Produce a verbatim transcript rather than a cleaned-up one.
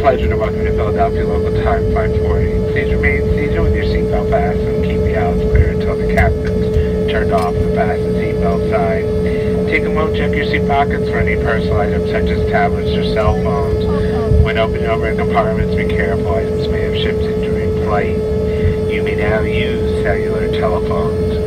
pleasure to welcome you to Philadelphia local time five forty. Please remain seated with your seatbelt fastened and keep the aisles clear until the captain's turned off the fasten seatbelt sign. Take a moment to check your seat pockets for any personal items such as tablets or cell phones. When opening overhead compartments, be careful. Items may have shifted during flight. You may now use cellular telephones.